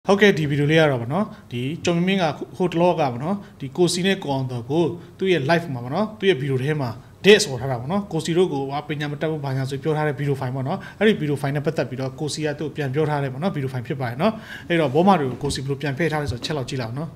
ဟုတ်ကဲ့ဒီဗီဒီယိုလေးရတော့ဗောနော်ဒီကျော်မင်းကဟိုတလောကဗောနော်ဒီကိုစီနဲ့ကောင်တော်ကိုသူ့ရဲ့ live မှာဗောနော်သူ့ရဲ့ဗီဒီယိုထဲမှာ date ဆိုထားတာဗောနော်ကိုစီတို့ကိုပညာမတတ်ဘူးဘာညာဆိုပြောထားတဲ့ဗီဒီယိုဖိုင်ဗောနော်အဲ့ဒီဗီဒီယိုဖိုင်နဲ့ပတ်သက်ပြီးတော့ကိုစီကသူ့ပြန်ပြောထားတယ်ဗောနော်ဗီဒီယိုဖိုင်ဖြစ်ပါတယ်နော်အဲ့တော့ဘောမတွေကိုကိုစီဘယ်လိုပြန်ဖဲ့ထားလဲဆိုတော့ချက်လောက်ကြည့်လောက်နော်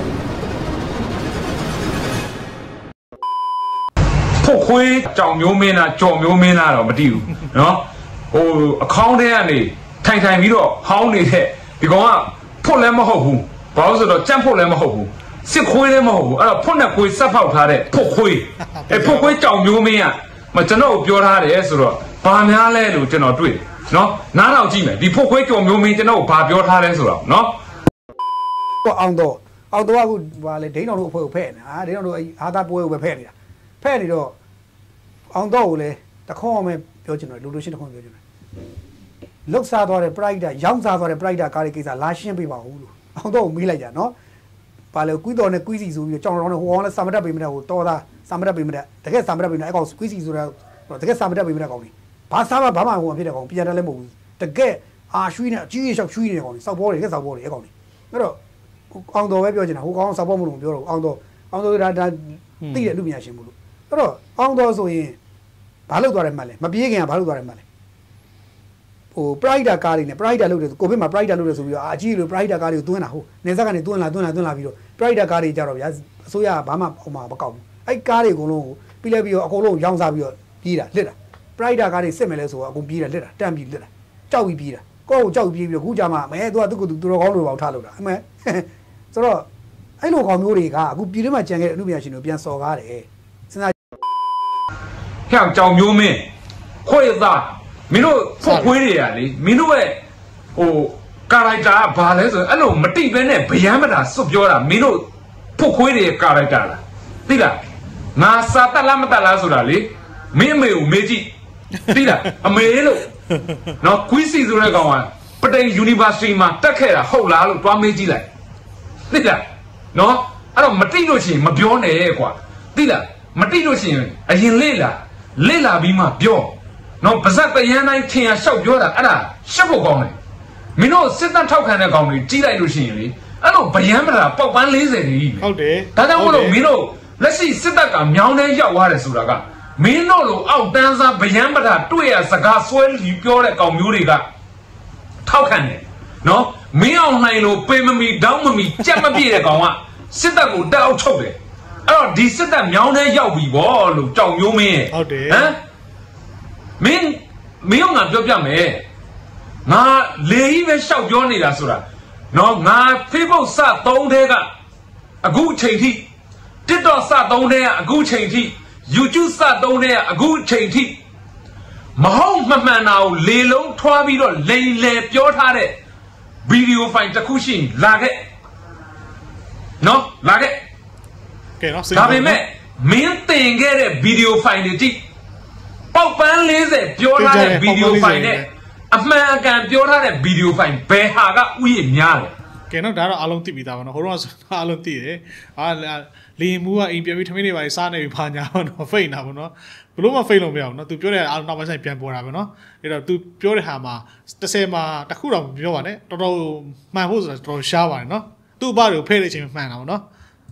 ဖို့ခွေးကြောင်မျိုးမင်းလားကြော်မျိုးမင်းလားတော့မသိဘူးနော်ဟိုအကောင့်ထဲကနေထိုင်ပြီးတော့ဟောင်းနေတဲ့ဒီကောင်ကဖို့လည်းမဟုတ်ဘူးဘာလို့ဆိုတော့ကြမ်းဖို့လည်းမဟုတ်ဘူးစစ်ခွေးလည်းမဟုတ်ဘူးအဲ့တော့ဖို့နဲ့ခွေးဆက်ဖောက်ထားတဲ့ဖို့ခွေးဖို့ခွေးကြောင်မျိုးမင်းကကျွန်တော်ပြောထားတယ်ဆိုတော့ဘာများလဲလို့ကျွန်တော်တွေ့နော်နားတော့ကြည့်မယ်ဒီဖို့ခွေးကြောင်မျိုးမင်းကျွန်တော်ဘာပြောထားလဲဆိုတော့နော်အောင်တော့ကခုဘာလဲဒိန်းတော်တို့အဖွဲ့ကိုဖဲ့နေတာဒိန်းတော်တို့အာသာပွဲကိုပဲဖဲ့နေတာဖဲ့နေတော့အောင်တော့ကိုလည်းတခေါက်အောင်ပြောချင်တယ်လူလူရှင်းတခေါက်ပြောချင်တယ်လုတ်စားသွားတဲ့ pride ရောင်းစားသွားတဲ့ pride ကားလေးကိစ္စလာရှင်းပေးပါဦးလို့အောင်တော့ကိုမေးလိုက်ကြနော်ဘာလဲကွီးတော်နဲ့ကွီးစီဆိုပြီးကြောင်တော်နဲ့ဟိုအောင်လဲစာမတက်ပေးမတဲ့ဟိုတော်သားစာမတက်ပေးမတဲ့တကယ်စာမတက်ပေးမတဲ့အဲ့ကောင်ကွီးစီဆိုတာတကယ်စာမတက်ပေးမတဲ့ကောင်ကြီးဘာစားမှဘာမှဟိုဖြစ်တဲ့ကောင်ပြန်တယ်လည်းမဟုတ်ဘူးတကယ်အာရွှီနဲ့အကြီးကြီးရှောက်ရွှီနေတဲ့ကောင်ကြီးစောက်ဘောတွေတကယ်စောက်ဘောတွေအဲ့ကောင်ကြီးအဲ့တော့အောင်တော်ပဲပြောချင်တာဟိုကောင်စောက်ဘောမလို့ပြောတော့အောင်တော်ဒါသိတဲ့လူပညာရှင်မို့လို့အဲ့တော့အောင်တော်ဆိုရင်ဘာလုပ်သွားတယ်မှတ်လဲမပြေးခင်ကဘာလုပ်သွားတယ်မှတ်လဲဟို pride ကားတွေနဲ့ pride လုပ်တယ်ကိုဗစ်မှာ pride လုပ်တယ်ဆိုပြီးတော့အကြီးလို pride ကားတွေကိုသွင်းတာဟုတ်နေဆက်ကနေသွင်းလာပြီးတော့ pride ကားတွေကြတော့ဗျာအစိုးရဘာမှဟိုမှာမကောက်ဘူးအဲ့ကားတွေအကုန်လုံးကိုပြီးလဲပြီးတော့အကုန်လုံးရောင်းစားပြီးတော့ပြေးတာလစ်တာ pride ကားတွေစစ်မယ်လဲဆိုတော့အကုန်ပြေးတာလစ်တာတန့်ပြီးလစ်တာကြောက်ပြီးပြေးတာကိုယ့်ကိုကြောက်ပြီးပြေးပြီးတော့ခုကြမှာမဲသူကသူ့ကိုသူတော်ကောင်းလို့ပေါ့ထားလို့တာအမှန်ဆိုတော့အဲ့လိုကောင်မျိုးတွေကအခုပြည်တွင်းမှာကြံခဲ့တဲ့အမှုပညာရှင်တွေပြန်စော်ကားတယ်စဉ်းစားဟဲ့ကြောင်မျိုးမင်းခွေးသားမင်းတို့ဖို့ခွေးတွေရလေမင်းတို့ရဲ့ဟိုကာရိုက်တာကဘာလဲဆိုအဲ့လိုမတိပဲနဲ့ဗျမ်းမတာစွတ်ပြောတာမင်းတို့ဖို့ခွေးတွေရဲ့ကာရိုက်တာလားသိလားငါစာတက်လားမတက်လားဆိုတာလေမင်းအမေကိုမေးကြည့်သိလားအမေလို့နော်ကွီးစီဆိုတဲ့ကောင်ကပတိန် University မှာတက်ခဲ့တာဟုတ်လားလို့တွားမေးကြည့်လိုက်သိလားနော်အဲ့တော့မတိလို့ရှိရင်မပြောနဲ့ကွာသိလားမတိလို့ရှိရင်အရင်လေ့လာပြီးမှပြောနော်ပါဇက်တရန်တိုင်းထင်ရလျှောက်ပြောတာအဲ့ဒါရှက်ဖို့ကောင်းတယ်မင်းတို့စစ်တပ်ထောက်ခံတဲ့ကောင်တွေကြီးလိုက်လို့ရှိရင်လေအဲ့လိုဗျမ်းမတာပေါက်ပန်း40ကြီးဟုတ်တယ်ဒါကြောင့်မို့လို့မင်းတို့လက်ရှိစစ်တပ်ကမြောင်းထဲရောက်သွားတယ်ဆိုတာကမင်းတို့လိုအောက်တန်းစားဗျမ်းမတာတွေ့ရစကားဆွဲလီပြောတဲ့ကောင်မျိုးတွေကထောက်ခံတယ်နော်မင်းအောင်နိုင်လို့ပေမမီတောင်းမမီကြက်မပြည့်တဲ့ကောင်ကစစ်တပ်ကိုတက်အောက်ချုပ်တယ်အဲ့တော့ဒီစစ်တပ်မြောင်းထဲရောက်ပြီဗောလို့ကြောင်မျိုးမင်းရဲ့ဟုတ်တယ်ဟမ်မင်းငါပြောပြမယ်ငါလေကြီးပဲရှောက်ပြောနေတာဆိုတာနော်ငါ Facebook စသုံးတဲ့ကအခုချိန်ထိ TikTok စသုံးတဲ့ကအခုချိန်ထိ YouTube စသုံးတဲ့ကအခုချိန်ထိမဟုတ်မမှန်တာကိုလေလုံးထွားပြီးတော့လိန်လေပြောထားတဲ့ဗီဒီယိုဖိုင်တစ်ခုရှိလာခဲ့နော်လာခဲ့ကဲနော်ဒါပေမဲ့မင်းတင်ခဲ့တဲ့ဗီဒီယိုဖိုင်တွေတိပေါက်ပန်း40ပြောထားတဲ့ဗီဒီယိုဖိုင်နဲ့အမှန်အကန်ပြောထားတဲ့ဗီဒီယိုဖိုင်ဘယ်ဟာကဥယျာဉ်များလဲကဲနော်ဒါတော့အားလုံးသိပြီးသားပါနော်ဟိုတော့အားလုံးသိတယ်ဟာလီမူကအိမ်ပြန်ပြီးထမင်းတွေပါစားနေပြီဖာညာပါနော်ဖိတ်နေတာပေါ့နော်ဘလို့မဖိတ်လို့မရဘူးနော်သူပြောတဲ့အားလုံးနောက်ပိုင်းဆိုင်ပြန်ပေါ်တာပဲနော်အဲ့တော့သူပြောတဲ့ဟာမှာ30မှာတခုတော့ပြောပါနဲ့တော်တော်မှန်ဖို့ဆိုတာတော်တော်ရှားပါတယ်နော်သူ့ဘာတွေကိုဖဲ့တဲ့အချိန်မှန်တာပေါ့နော်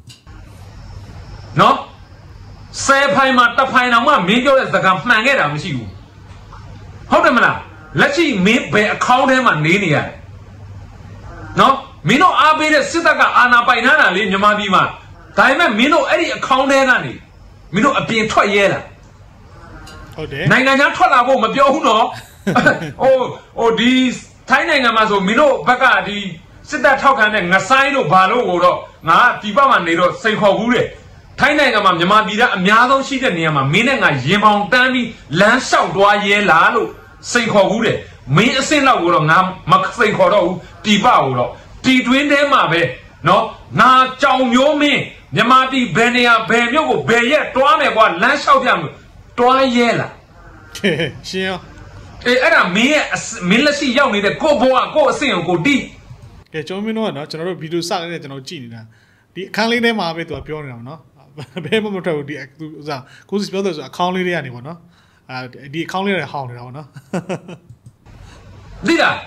နော်10ဖိုင်မှာတစ်ဖိုင်တော့မှမင်းပြောတဲ့စကားမှန်ခဲ့တာမရှိဘူးဟုတ်တယ်မလားလက်ရှိမင်းဘယ်အကောင့်ထဲမှာနေရလဲနော်မင်းတို့အားပေးတဲ့စစ်တပ်ကအာဏာပိုင်ထားတာလေမြန်မာပြည်မှာဒါပေမဲ့မင်းတို့အဲ့ဒီအကောင့်ထဲကနေမင်းတို့အပြင်ထွက်ရဲလားဟုတ်တယ်နိုင်ငံခြားထွက်လာဖို့မပြောဘူးနော်ဟိုဒီထိုင်းနိုင်ငံမှာဆိုမင်းတို့ဘက်ကဒီစစ်တပ်ထောက်ခံတဲ့ငဆိုင်တို့ဘာလို့ကိုတော့ငါဒီဘက်မှာနေတော့စိန်ခေါ်ဘူးတဲ့ထိုင်းနိုင်ငံမှာမြန်မာပြည်ကအများဆုံးရှိတဲ့နေရာမှာမင်းနဲ့ငါရင်ပေါင်တန်းပြီးလမ်းလျှောက်သွားရဲလားလို့စိန်ခေါ်ဘူးတဲ့မင်းအစ်စ်လောက်ကိုတော့ငါမစိန်ခေါ်တော့ဘူးဒီပကိုတော့ဒီတွင်းထဲမှာပဲနော်ငါကြောင်မျိုးမင်းမြန်မာပြည်ဘယ်နေရာဘယ်မြို့ကိုဘယ်ရက်တွားမယ်ကွာလမ်းလျှောက်ပြမယ်တွားရဲလားရှင်းရောအဲ့ဒါမင်းလက်ရှိရောက်နေတဲ့ကိုဘွားကိုအဆင့်ကိုတီးကဲကျွန်တော်မင်းတို့ကနော်ကျွန်တော်တို့ဗီဒီယိုစနေတဲ့ကျွန်တော်ကြည့်နေတာဒီအခန်းလေးထဲမှာပဲသူကပြောနေတာနော်ဘယ်မှမထွက်ဘူးဒီသူဥစားကိုစီပြောတယ်ဆိုအကောင့်လေးတွေကနေပေါ့နော်ဒီအကောင့်လေးတွေဟောင်းနေတာပေါ့နော်သိလား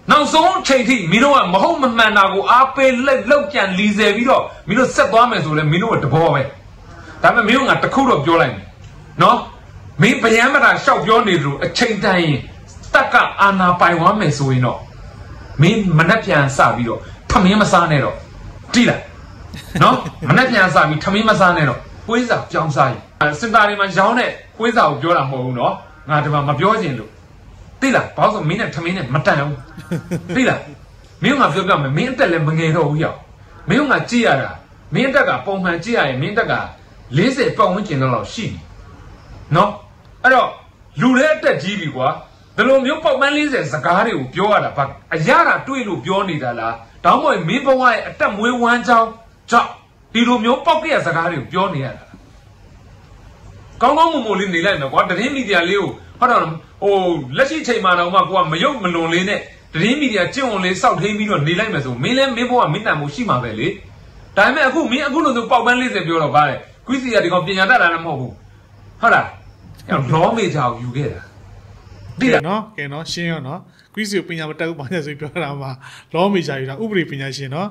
နောက်ဆုံးချိန်ထိမင်းတို့ကမဟုတ်မမှန်တာကိုအားပေးလောက်ကြံလီဆယ်ပြီးတော့မင်းတို့ဆက်သွားမယ်ဆိုလဲမင်းတို့ကတဘောပဲဒါပေမဲ့မင်းတို့ကတခုတော့ပြောလိုက်မယ်နော်မင်းဗျမ်းမတာရှောက်ပြောနေလို့အချိန်တန်ရင်တက်ကအာနာပိုင်ဝမ်းမယ်ဆိုရင်တော့မင်းမနှက်ပြန်စပြီးတော့ထမင်းမစားနဲ့တော့တိလားနော်မနှက်ပြန်စပြီးထမင်းမစားနဲ့တော့ကွေးစာပြောင်းစားရင်စင်တာတွေမှာရောင်းတဲ့ကွေးစာကိုပြောတာမဟုတ်ဘူးနော်ငါဒီမှာမပြောချင်လို့သိလားဘာလို့ဆိုမင်းနဲ့ထမင်းနဲ့မတန်ဘူးသိလားမင်းကပြောပြမယ်မင်းအတက်လည်းမငယ်တော့ဘူးရောက်မင်းကကြည့်ရတာမင်းအတက်ကပုံမှန်ကြည့်ရရင်မင်းအတက်က40ပတ်ဝန်းကျင်တော့ရှိပြီနော်အဲ့တော့လူတွေအတက်ကြီးပြီကွာဒီလိုမျိုးပေါက်ပန်း40စကားတွေကိုပြောရတာဗာအရာတာတွေ့လို့ပြောနေတာလားတောင်းမွေမင်းဘဝရဲ့အတက်မွေးဝမ်းကြောင်းကြောင့်ဒီလိုမျိုးပေါက်ပြရစကားတွေကိုပြောနေရတာကောင်းကောင်းမွန်မွန်လေးနေလိုက်မယ်ကွာတရင်မီဒီယာလေးကိုဟုတ်တော့ဟိုလက်ရှိချိန်မှာတော့မှကိုကမယုတ်မလွန်လေးနဲ့တရင်မီဒီယာကျင့်ဝင်လေးစောက်ထိန်ပြီးတော့နေလိုက်မယ်ဆိုမင်းလည်းမင်းဘဝမင်းတန်မှုရှိမှာပဲလေဒါပေမဲ့အခုမင်းအခုလို့ဆိုပေါက်ပန်း40ပြောတော့ဗါလေကွီးစီကဒီကောင်ပညာတတ်တာလည်းမဟုတ်ဘူးဟုတ်လားလောမေချာကိုယူခဲ့တာဒီနော်ကဲနော်ရှင်းရောနော်ကွီးစီကိုပညာမတက်ဘူးဘာလဲဆိုပြောတာမှာလောမေချာယူတာဥပဒေပညာရှင်နော်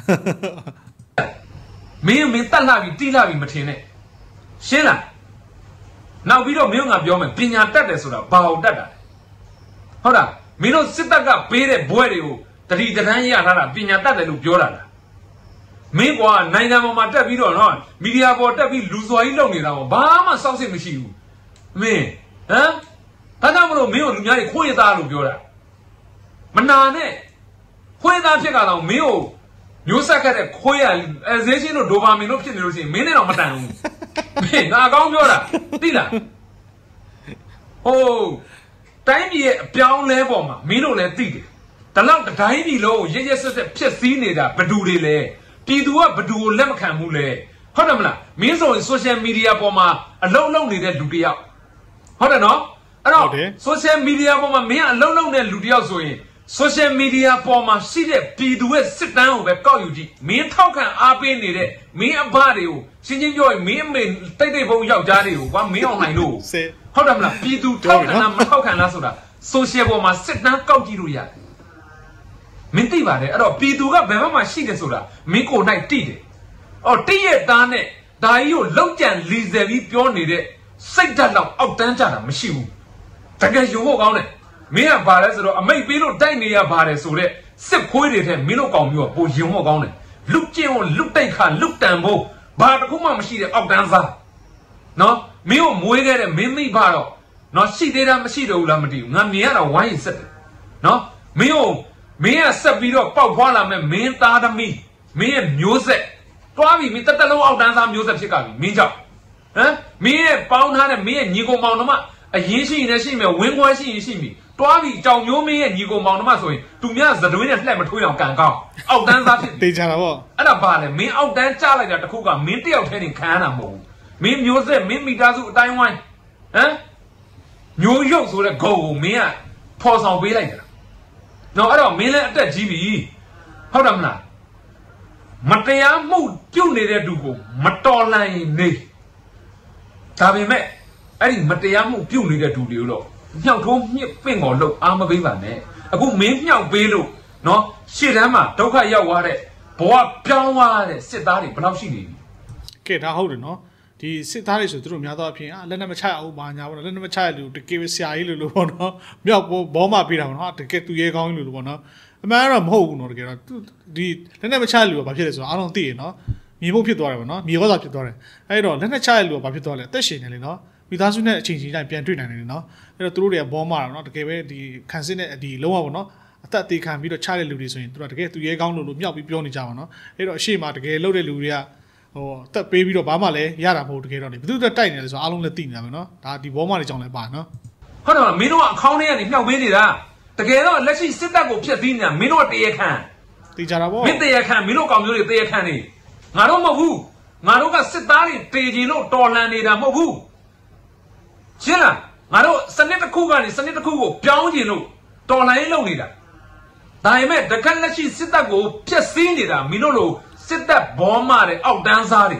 မင်းတက်လာပြီးတိလာပြီးမထင်နဲ့ရှင်းလားနောက်ပြီးတော့မင်းကပြောမယ်ပညာတတ်တယ်ဆိုတာဘာအောင်တတ်တာဟုတ်လားမင်းတို့စစ်တပ်ကပေးတဲ့ဘွဲတွေကိုတတိတန်းရထားတာပညာတတ်တယ်လို့ပြောတာလားမင်းကွာနိုင်ငံပေါ်မှာတက်ပြီးတော့နော်မီဒီယာပေါ်တက်ပြီးလူစွာကြီးလုပ်နေတာပေါ့ဘာမှစောင့်စစ်မရှိဘူးမင်းဟမ်ဒါကြောင့်မလို့မင်းတို့လူများတွေခွေးသားလို့ပြောတာမနာနဲ့ခွေးသားဖြစ်ကတော့မင်းကိုမျိုးဆက်ခဲ့တဲ့ခွေးရဈေးချင်းတို့ဒိုပါမင်တို့ဖြစ်နေလို့ရှိရင်မင်းနဲ့တော့မတန်ဘူးမင်းငါအကောင်းပြောတာသိလားဟိုတိုင်းပြည်ရဲ့အပြောင်းလဲပေါ်မှာမင်းတို့လည်းသိတယ်ဒါတော့တိုင်းပြည်လုံးကိုရရဆက်ဆက်ဖြစ်စည်းနေတာဘဒူတွေလဲပြည်သူကဘဒူကိုလက်မခံဘူးလေဟုတ်တယ်မလားမင်းဆိုရင် social media ပေါ်မှာအလုံးလုံးနေတဲ့လူတယောက်ဟုတ်တယ်နော်အဲ့တော့ social media ပေါ်မှာမင်းကအလုံးလုံးတဲ့လူတယောက်ဆိုရင် social media ပေါ်မှာရှိတဲ့ပြည်သူရဲ့စစ်တမ်းကိုပဲကောက်ယူကြည့်မင်းထောက်ခံအားပေးနေတဲ့မင်းအဘတွေကိုရှင်းချင်းပြောရင်မင်းအမေတိတ်တိတ်ဘုံယောက်ျားတွေကိုကွာမင်းအောင်နိုင်လို့ဟုတ်တယ်မလားပြည်သူထောက်ခံလားမထောက်ခံလားဆိုတာ social ပေါ်မှာစစ်တမ်းကောက်ကြည့်လို့ရတယ်မင်းသိပါတယ်အဲ့တော့ပြည်သူကဘယ်ဘက်မှာရှိတယ်ဆိုတာမင်းကိုယ်၌သိတယ်အော်တိရဲ့သားနဲ့ဒါကြီးကိုလောက်ကြံလီဆယ်ပြီးပြောနေတဲ့စိတ်ဓာတ်တော့အောက်တန်းကြတာမရှိဘူးတကယ်ယုံဖို့ကောင်းတယ်မင်းကဘာလဲဆိုတော့အမိတ်ပေးလို့တိုက်နေရပါတယ်ဆိုတော့စစ်ခွေးတွေထဲမင်းတို့ကောင်မျိုးကပိုယုံဖို့ကောင်းတယ်လူကျင်းကိုလူတိုက်ခါလူတန်ဖို့ဘာတခုမှမရှိတဲ့အောက်တန်းစားနော်မင်းကိုမွေးခဲ့တဲ့မင်းမိဘတော့နော်ရှိသေးတာမရှိတော့ဘူးလားမသိဘူးငါမြင်ရတော့ဝိုင်းရင်ဆက်တယ်နော်မင်းကဆက်ပြီးတော့ပေါက်ဖွာလာမဲ့မင်းသားသမီးမင်းရဲ့မျိုးဆက်တွားပြီးမင်းတက်လုံးအောက်တန်းစားမျိုးဆက်ဖြစ်ကြပြီမင်းကြောင့်ဟမ်မင်းရဲ့ပေါင်းထားတဲ့မင်းရဲ့ညီကိုမောင်နှမအရင်ရှိရင်ရှိမယ်ဝင်းခွဲရှိရင်ရှိပြီတွားပြီးကြောင်မျိုးမင်းရဲ့ညီကိုမောင်နှမဆိုရင်သူများသတွင်းနဲ့လှက်မထွေးအောင်ကန်ကောင်းအောက်တန်းစားဖြစ်တေးကြတာပေါ့အဲ့ဒါဘာလဲမင်းအောက်တန်းကြားလိုက်တာတခုကမင်းတယောက်တည်းနေခံရတာမဟုတ်ဘူးမင်းမျိုးဆက်မင်းမိသားစုအတိုင်းဝိုင်းဟမ်မျိုးရုပ်ဆိုတဲ့ဂုံကိုမင်းကဖော်ဆောင်ပေးလိုက်တာနော်အဲ့တော့မင်းလည်းအတက်ကြီးပြီဟုတ်တယ်မလားမတရားမှုပြုတ်နေတဲ့သူကိုမတော်လှန်ရင်နေဒါပေမဲ့အဲ့ဒီမတရားမှုပြုတ်နေတဲ့သူတွေကိုတော့ညှောက်ထိုးမြစ်ပင့်တော်လို့အားမပေးပါနဲ့အခုမင်းညှောက်ပေးလို့နော်ရှေ့တန်းမှာဒုက္ခရောက်သွားတဲ့ဘဝပြောင်းသွားတဲ့စစ်သားတွေဘယ်လောက်ရှိနေပြီကဲဒါဟုတ်တယ်နော်ဒီစစ်သားတွေဆိုသူတို့များသောအဖြစ်လက်နက်မချအောင်ဘာညာပေါ့နော်လက်နက်မချရလူတကယ်ဆရာကြီးလို့ပေါ့နော်မြောက်ဘောမပေးတာပေါ့နော်တကယ်သူရဲကောင်းကြီးလို့ပေါ့နော်အမှန်တော့မဟုတ်ဘူးနော်တကယ်တော့ဒီလက်နက်မချရလူကဘာဖြစ်လဲဆိုတော့အားလုံးသိရနော်မြေဖို့ဖြစ်သွားတယ်ပေါ့နော်မြေဝါစာဖြစ်သွားတယ်အဲ့တော့လက်နက်ချရလူကဘာဖြစ်သွားလဲအသက်ရှင်နေလေနော်မိသားစုနဲ့အချိန်ချင်းတိုင်းပြန်တွေ့နိုင်တယ်နော်အဲ့တော့သူတို့တွေကဘောမတာနော်တကယ်ပဲဒီခံစစ်နဲ့ဒီလုံးဝပေါ့နော်အသက်သေးခံပြီးတော့ချတဲ့လူတွေဆိုရင်သူတို့တကယ်သူရဲကောင်းလို့မြောက်ပြီးပြောနေကြပါနော်အဲ့တော့အရှိမတကယ်လုပ်တဲ့လူတွေကဟိုတက်ပေးပြီးတော့ဘာမှလည်းရတာမဟုတ်တကယ်တော့လေဘယ်သူတက်တိုက်နေလဲဆိုတော့အားလုံးလည်းသိနေတာပဲနော်ဒါဒီဘောမတွေကြောင့်လည်းပါနော်ဟုတ်တယ်မင်းတို့ကအခေါင်းထဲကနေမြှောက်ပေးနေတာတကယ်တော့လက်ရှိစစ်တပ်ကိုဖျက်ဆီးနေတာမင်းတို့ကတရေခံသိကြတာပေါ့မင်းတရေခံမင်းတို့ကောင်မျိုးတွေတရေခံနေငါတို့မဟုတ်ဘူးငါတို့ကစစ်သားတွေတေချင်လို့တော်လှန်နေတာမဟုတ်ဘူးရှင်းလားငါတို့စနစ်တစ်ခုကနေစနစ်တစ်ခုကိုပြောင်းကျင်လို့တော်လှန်ရေးလုပ်နေတာဒါပေမဲ့တကယ်လက်ရှိစစ်တပ်ကိုဖျက်ဆီးနေတာမင်းတို့လိုစစ်တပ်ဘောမတဲ့အောက်တန်းစားတွေ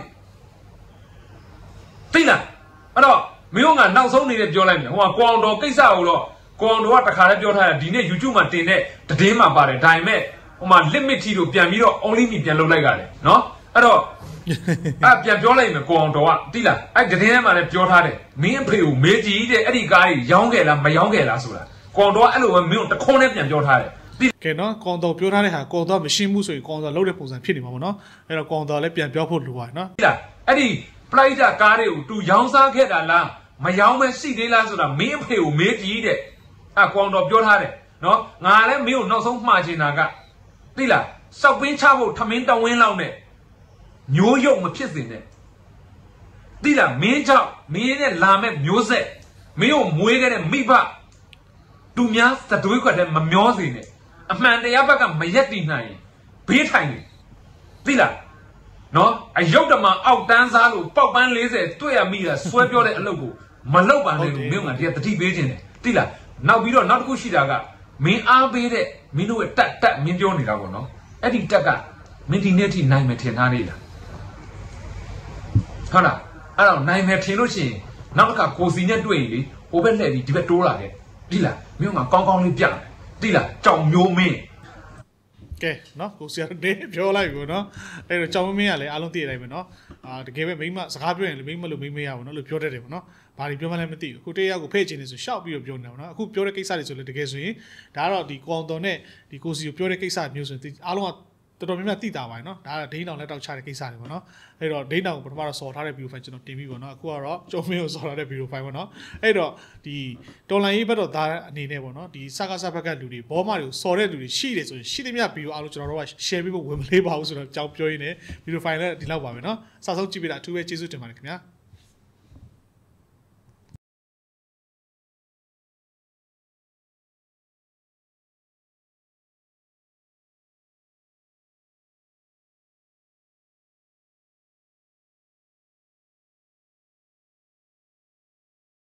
သိလားအဲ့တော့မင်းတို့ကနောက်ဆုံးနေနဲ့ပြောလိုက်မယ်ဟိုကကိုအောင်တော်ကိစ္စကိုတော့ကကောင်တော်ကတခါလည်းပြောထားတယ်ဒီနေ့ YouTube မှာတင်တဲ့တည်င်းမှာပါတယ်ဒါပေမဲ့ဟိုမှာ limit ထီလို့ပြန်ပြီးတော့ only me ပြန်လုပ်လိုက်ရတယ်နော်အဲ့တော့ပြန်ပြောလိုက်မယ်ကောင်တော်ကတိလားအဲ့တည်င်းထဲမှာလည်းပြောထားတယ်မင်းအဖေကိုမေးကြည့်တဲ့အဲ့ဒီကားကြီးရောင်းခဲ့လားမရောင်းခဲ့လားဆိုတာကောင်တော်ကအဲ့လိုပဲမင်းတခွန်းနဲ့ပြန်ပြောထားတယ်ကဲနော်ကောင်တော်ပြောထားတဲ့ဟာကောင်တော်မရှိမှုဆိုရင်ကောင်တော်လှုပ်တဲ့ပုံစံဖြစ်နေမှာပေါ့နော်အဲ့တော့ကောင်တော်လည်းပြန်ပြောဖို့လိုပါတယ်နော်တိလားအဲ့ဒီပလိုက်တာကားတွေကိုသူရောင်းစားခဲ့တာလားမရောင်းမဲရှိသေးလားဆိုတာမင်းအဖေကိုမေးကြည့်တဲ့ကောင်တော်ပြောထားတယ်နော်ငါလည်းမင်းကိုနောက်ဆုံးမှားချင်တာကသိလားစောက်ပင်းချဖို့ထမင်းတောင်းဝင်းလောက်နဲ့မျိုးရုပ်မဖြစ်စေနဲ့သိလားမင်းကြောင့်မင်းနဲ့လာမဲ့မျိုးဆက်မင်းကိုမွေးခဲ့တဲ့မိဘသူများသတွေးခွက်တဲ့မမျောစေနဲ့အမှန်တရားဘက်ကမရက်တည်နိုင်ရင်ဘေးထိုင်နေသိလားနော်အယုတ်တမအောက်တန်းစားလို့ပေါက်ပန်း40တွေ့ရမိတာဆွဲပြောတဲ့အလုပ်ကိုမလုပ်ပါနဲ့လို့မင်းကတည်းကတတိပေးခြင်းတယ်သိလားနောက်ပြီးတော့နောက်တစ်ခုရှိတာကမင်းအားပေးတဲ့မင်းတို့ရဲ့တက်မင်းပြောနေတာပေါ့နော်အဲ့ဒီတက်ကမင်းဒီနေ့ထိနိုင်မယ်ထင်ထားနေလားဟုတ်လားအဲ့တော့နိုင်မယ်ထင်လို့ရှိရင်နောက်တစ်ခါကိုစီနဲ့တွေ့ရင်လေဟိုဘက်လှည့်ပြီးဒီဘက်တိုးလာခဲ့သိလားမင်းကကောင်းကောင်းလေးပြသိလားကြောင်မျိုးမင်းကဲနော်ကိုစီကနေပြောလိုက်ပြီနော်အဲ့တော့ကြောင်မင်းကလည်းအားလုံးသိရတိုင်းပဲနော်တကယ်ပဲမိမစကားပြောရင်လည်းမိမလို့မိမရပါတော့လို့ပြောတတ်တယ်ပေါ့နော်ဘာတွေပြောမှလည်းမသိဘူးအခုတယောက်ကိုဖဲ့ချင်နေဆိုရှောက်ပြီးတော့ပြောနေတာပေါ့နော်အခုပြောတဲ့ကိစ္စတွေဆိုလည်းတကယ်ဆိုရင်ဒါကတော့ဒီကောင်တော်နဲ့ဒီကိုစီကိုပြောတဲ့ကိစ္စမျိုးဆိုရင်အားလုံးကတော်တော်များများသိတာပါနော်ဒါကဒိန်းတောင်လက်တောက်ချတဲ့ကိစ္စတွေပေါ့နော်အဲ့တော့ဒိန်းတောင်ကိုပထမတော့စော်ထားတဲ့ video file ကျွန်တော်တင်ပြီးပေါ့နော်အခုကတော့ကျုံမင်းကိုစော်ထားတဲ့ video file ပေါ့နော်အဲ့တော့ဒီတော်လိုင်းရေးဘက်တော့ဒါအနေနဲ့ပေါ့နော်ဒီစကားစဘက်ကလူတွေဘောမတွေကိုစော်တဲ့လူတွေရှိတယ်ဆိုရင်ရှိသမျှ video အားလုံးကျွန်တော်တို့က share ပြီးဖို့ဝင်မလေးပါဘူးဆိုတော့ကြောင်းပြောရင်းနဲ့ video file လည်းဒီလောက်ပါပဲနော်စဆုံးကြည့်ပြတာအထူးပဲကျေးဇူးတင်ပါတယ်ခင်ဗျာ